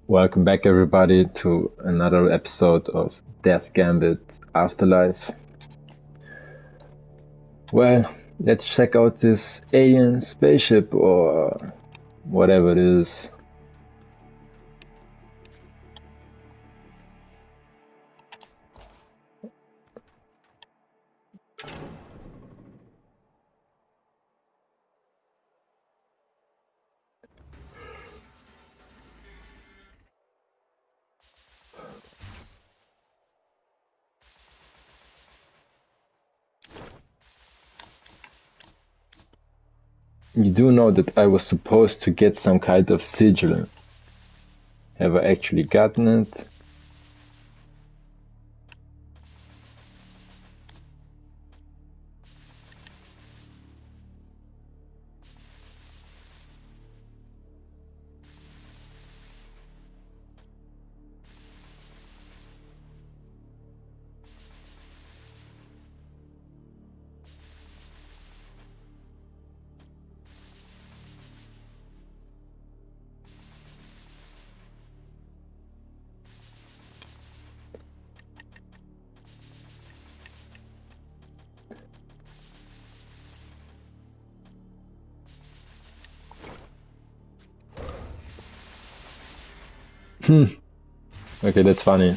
Welcome back, everybody, to another episode of Gambit Afterlife. Well, let's check out this alien spaceship or whatever it is. You do know that I was supposed to get some kind of sigil. Have I actually gotten it? Okay, that's funny.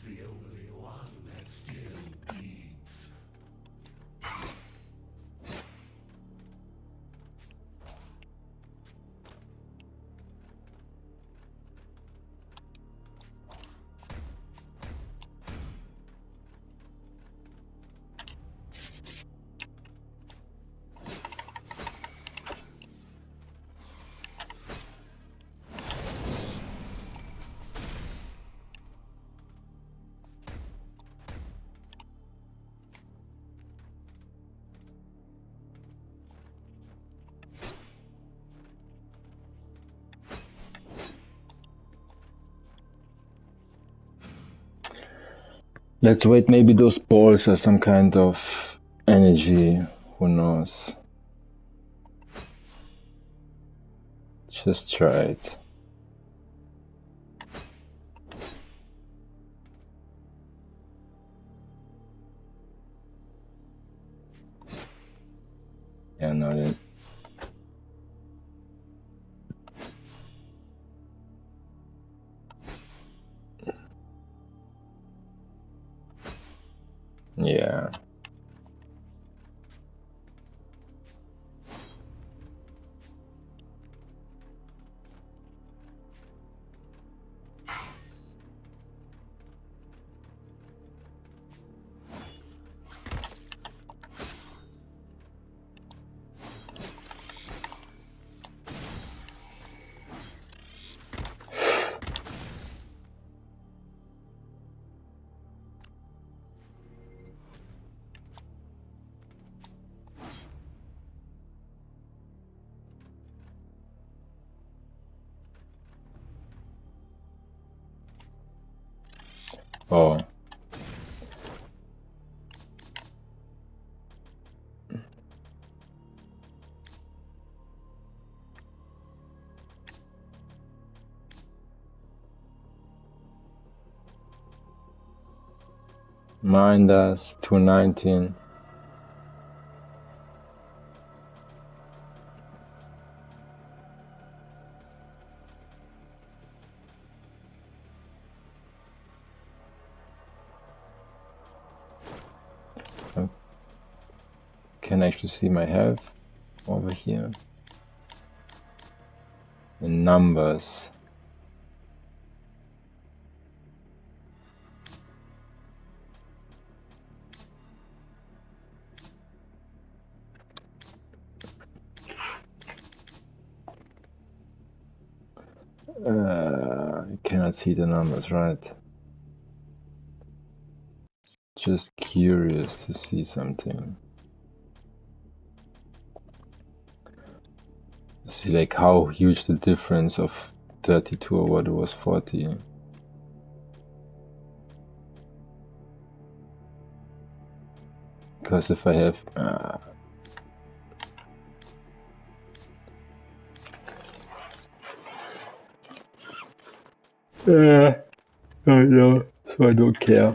the only one that still beats. Let's wait, maybe those balls are some kind of energy, who knows. Just try it. Yeah, no, then. Yeah. Oh. Mine does 219. I can actually see my health over here in numbers. I cannot see the numbers, right? Just curious to see something. See like how huge the difference of 32 or what it was 40. Because if I have I know, so I don't care.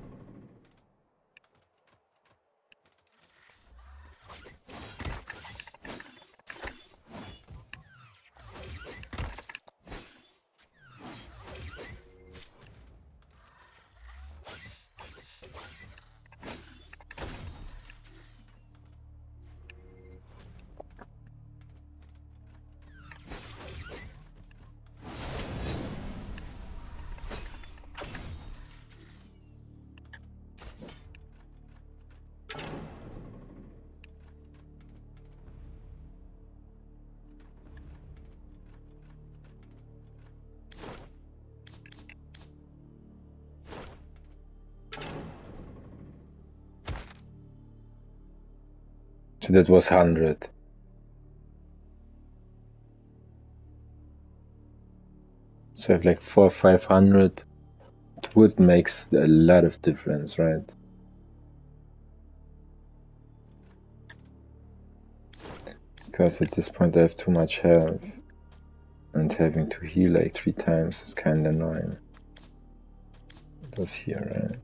So that was 100. So if like 400 or 500, it would make a lot of difference, right? Because at this point I have too much health, and having to heal like 3 times is kinda annoying. It was here, right?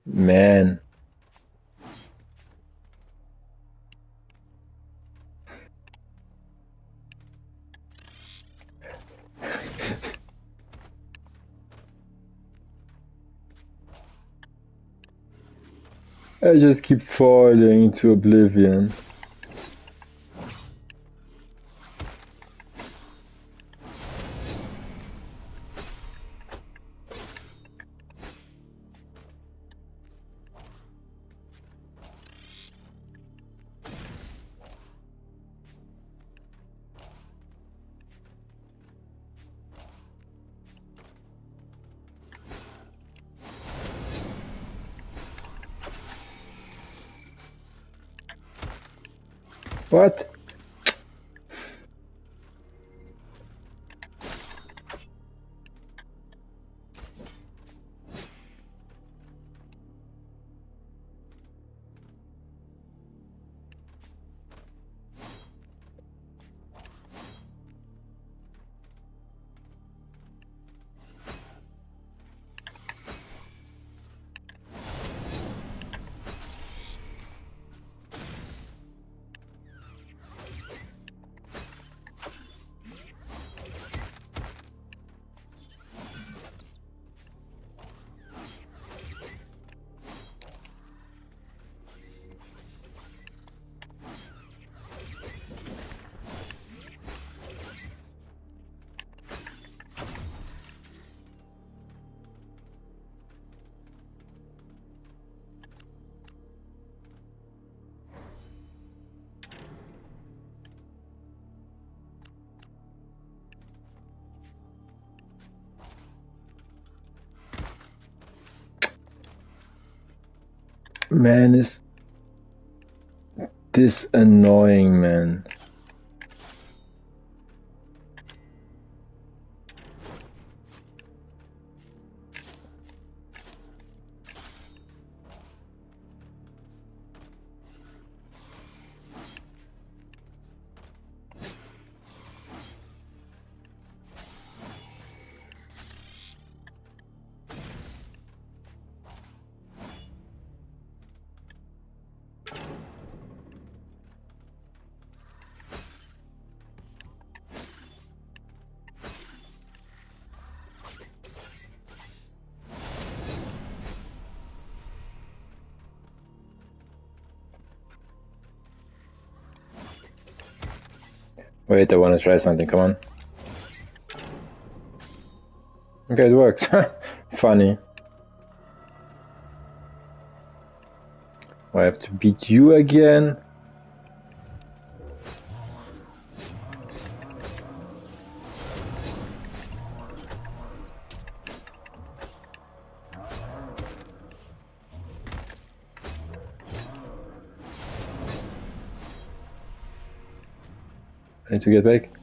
Man. I just keep falling into oblivion. What? Man, is this annoying, man. Wait, I want to try something, come on. Okay, it works. Funny. I have to beat you again? I need to get back.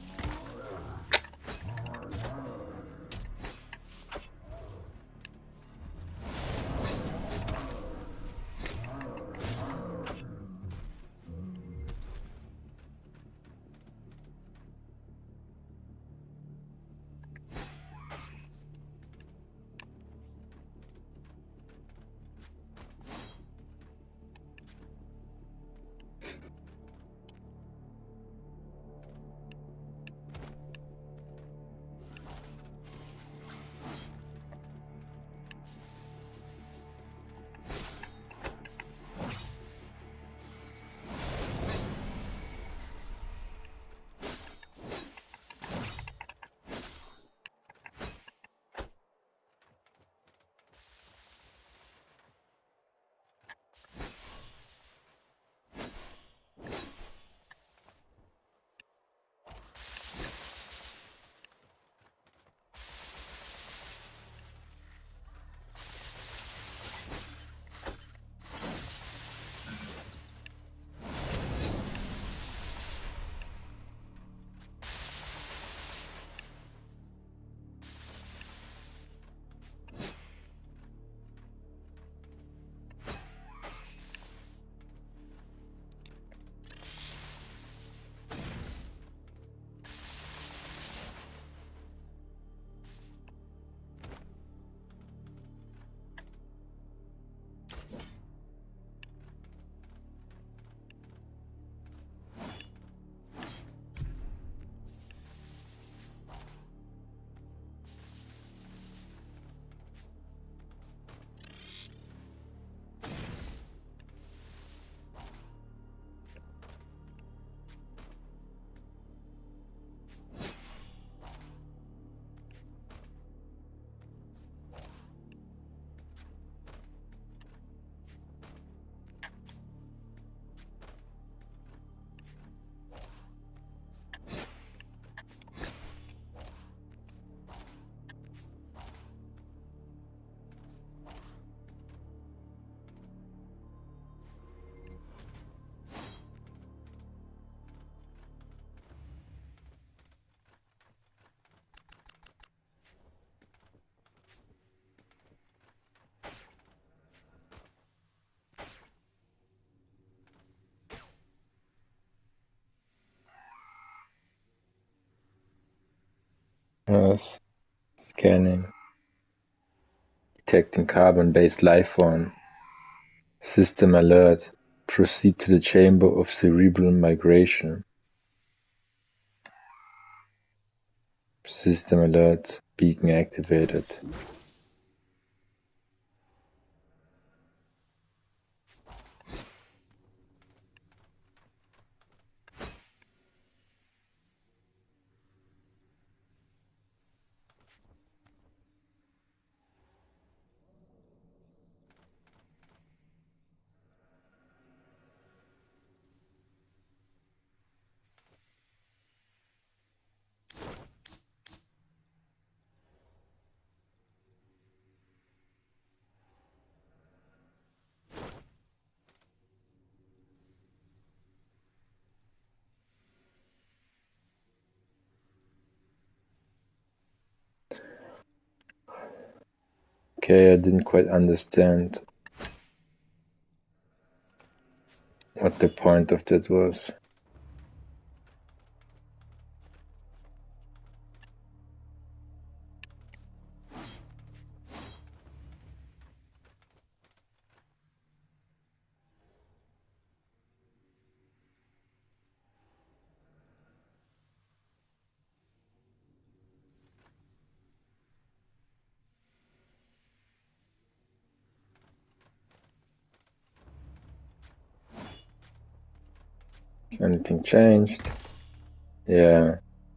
Yes. Scanning. Detecting carbon-based life form. System alert. Proceed to the chamber of cerebral migration. System alert. Beacon activated. Okay, I didn't quite understand what the point of that was. Anything changed? Yeah.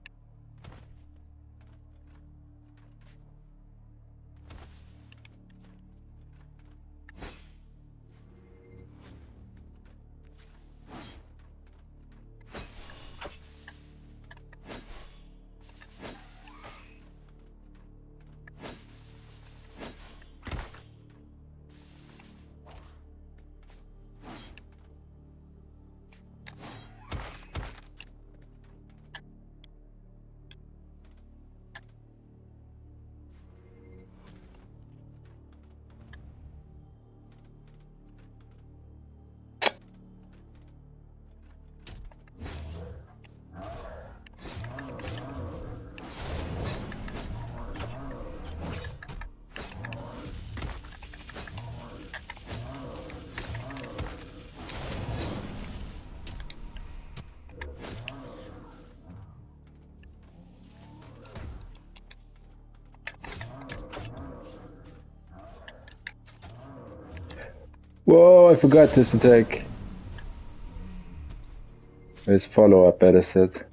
Whoa, I forgot this attack. This follow-up, better said.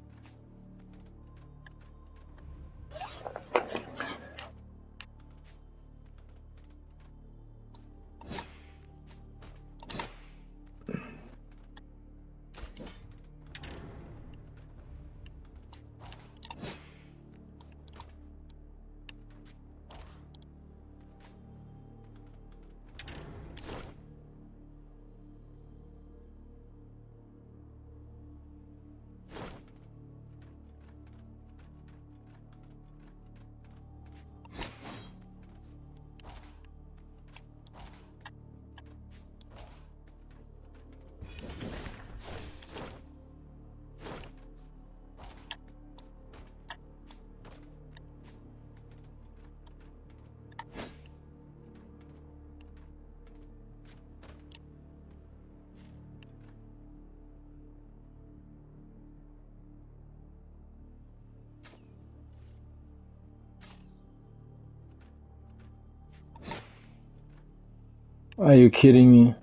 Are you kidding me?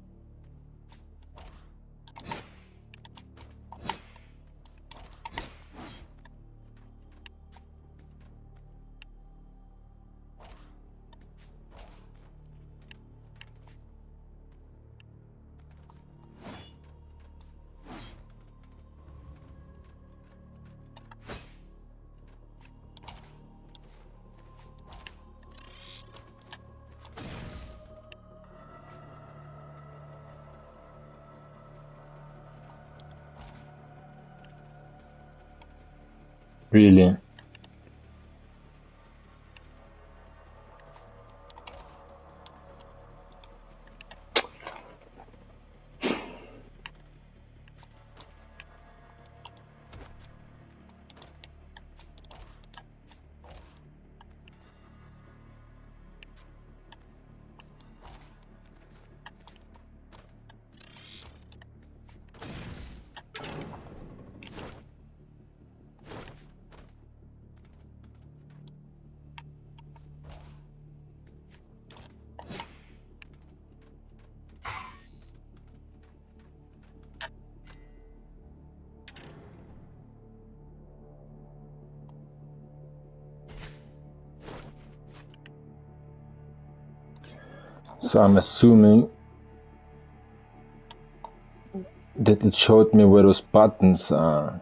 Really? So I'm assuming that it showed me where those buttons are.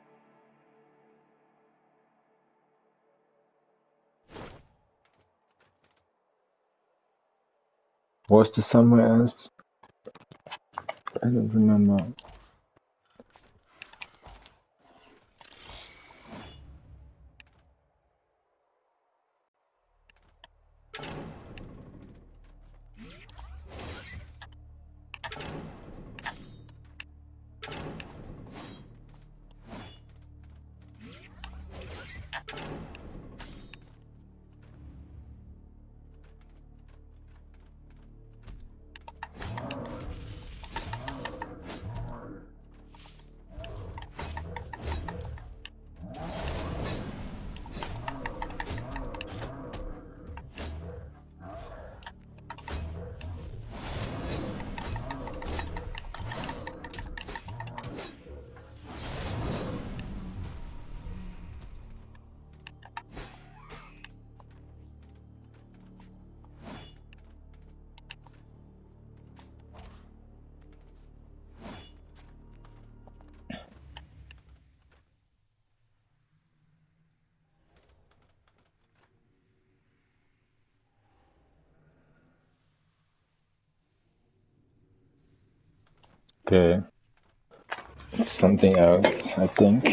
Was there somewhere else? I don't remember. Okay. It's something else, I think.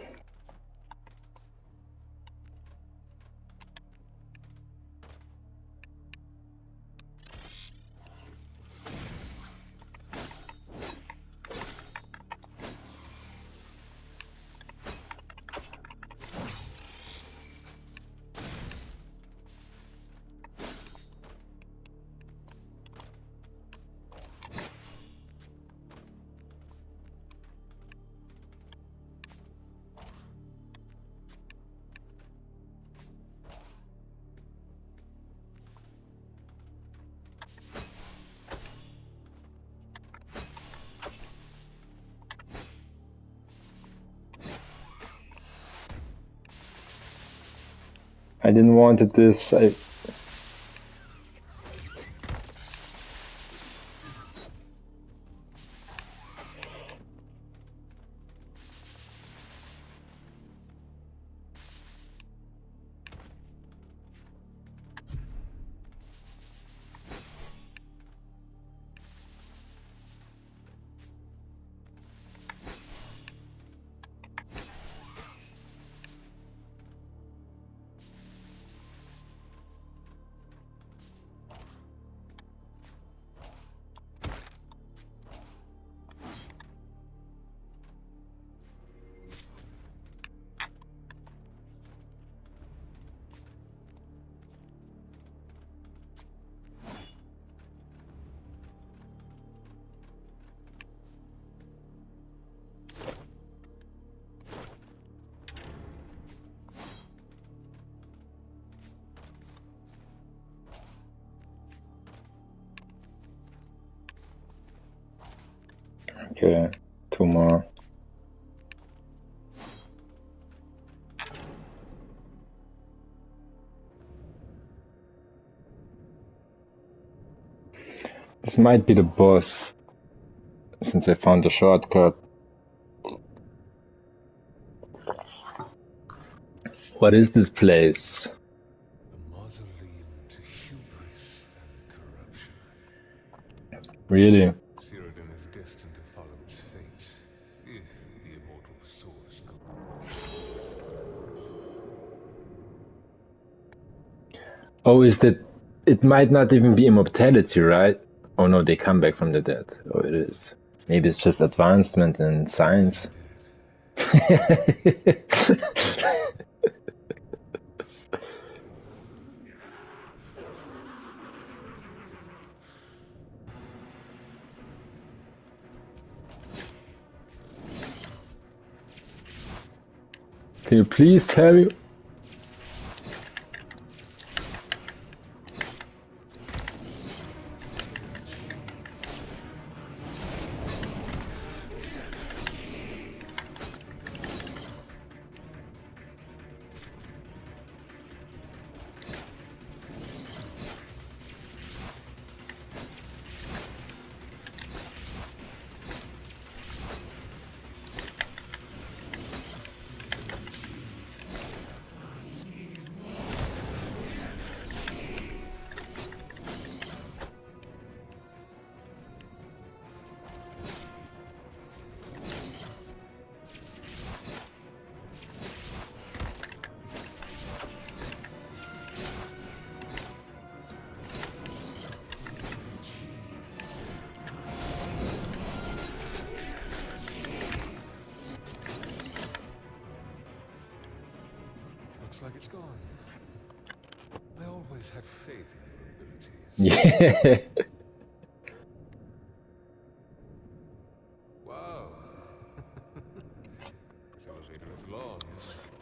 I didn't want this. Okay, 2 more. This might be the boss, since I found the shortcut. What is this place? A mausoleum to hubris and corruption. Really? Siradon is destined to follow its fate, if the immortal source Oh, is that... It might not even be immortality, right? Oh no, they come back from the dead. Oh, it is. Maybe it's just advancement in science. Can you please tell me? Looks like it's gone. I always had faith in your abilities. Yeah. Wow. This elevator is long, isn't it?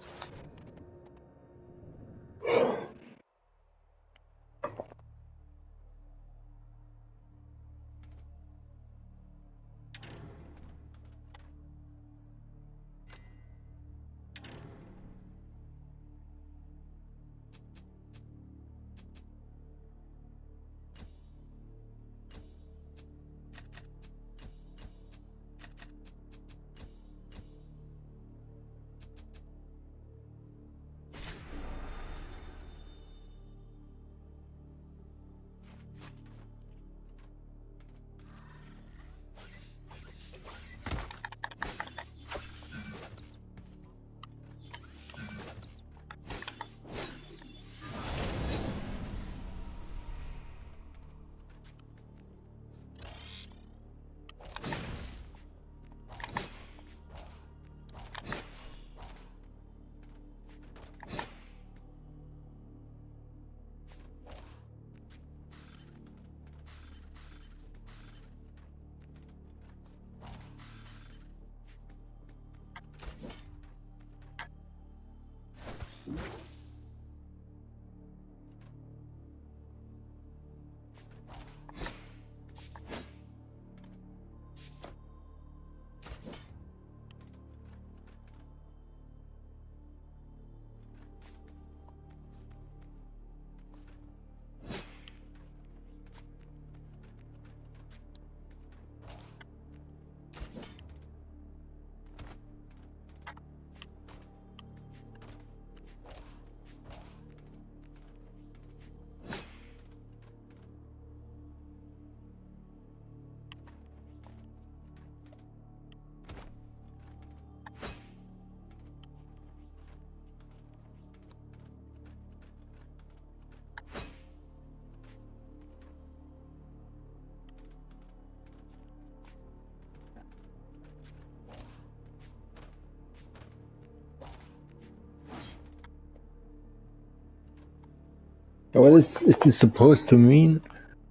What is this supposed to mean?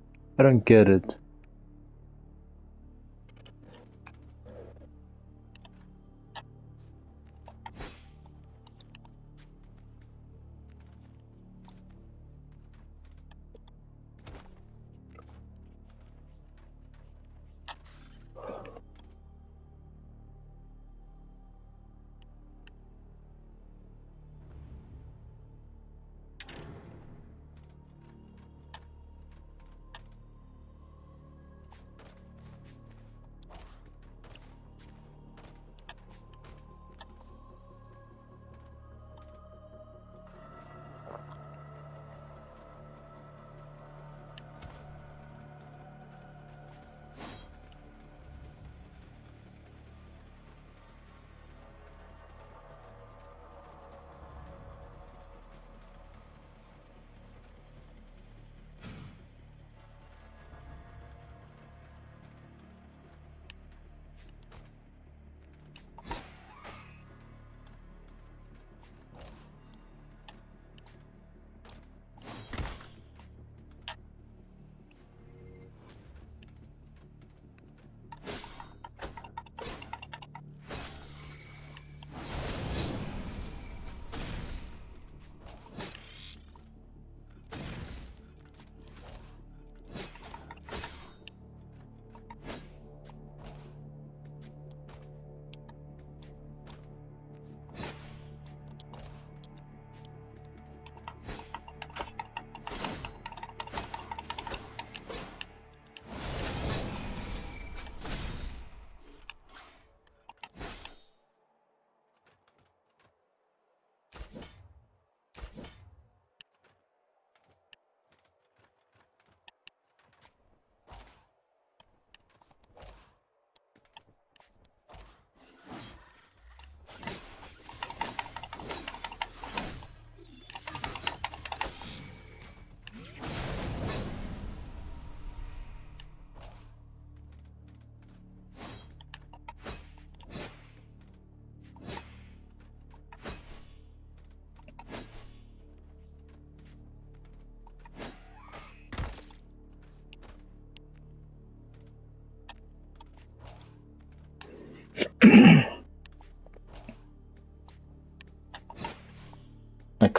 I don't get it.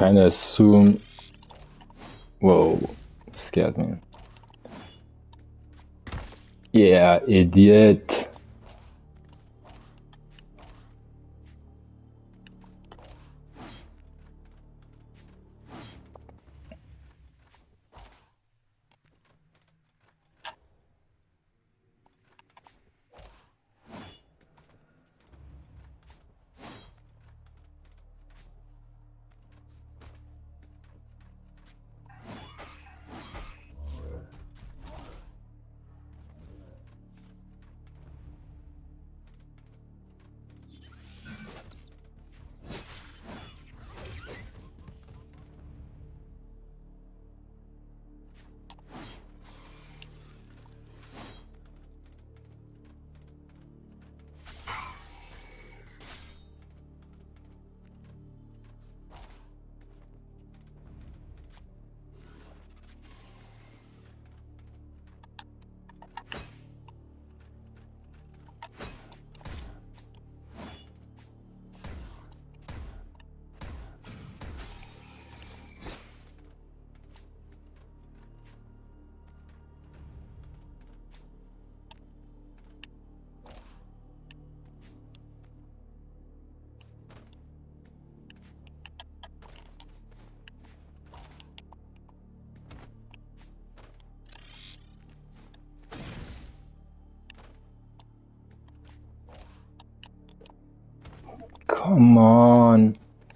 kinda assume... Whoa, scared me. Yeah, idiot. Come on.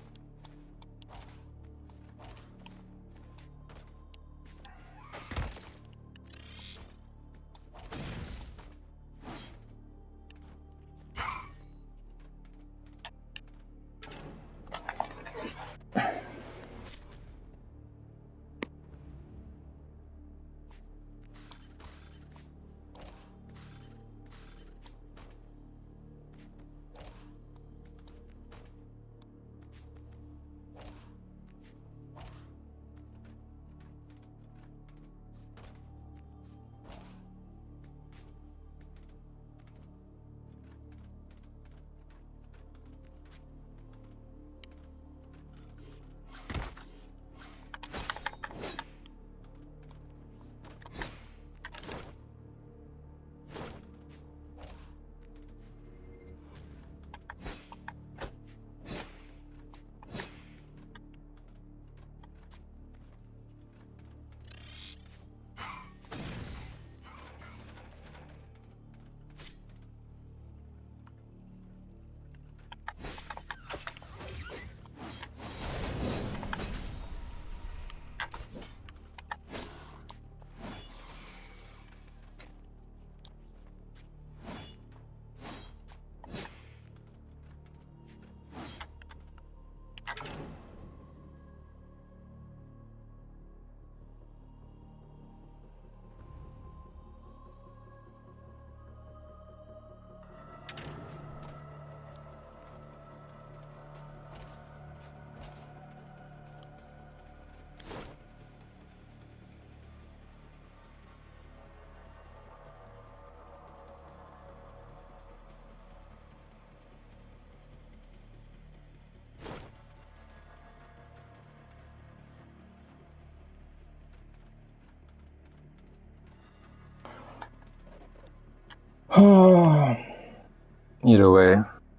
Either way,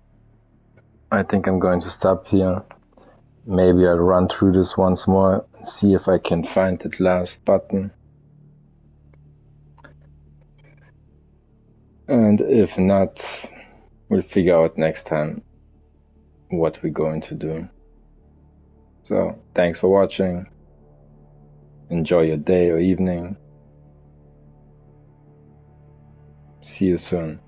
I think I'm going to stop here. Maybe I'll run through this once more and see if I can find that last button. And if not, we'll figure out next time what we're going to do. So, thanks for watching. Enjoy your day or evening. See you soon.